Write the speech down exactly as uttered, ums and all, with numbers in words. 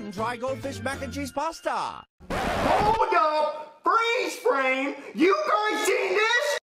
and try Goldfish mac and cheese pasta. Hold up! Freeze frame! You guys seen this?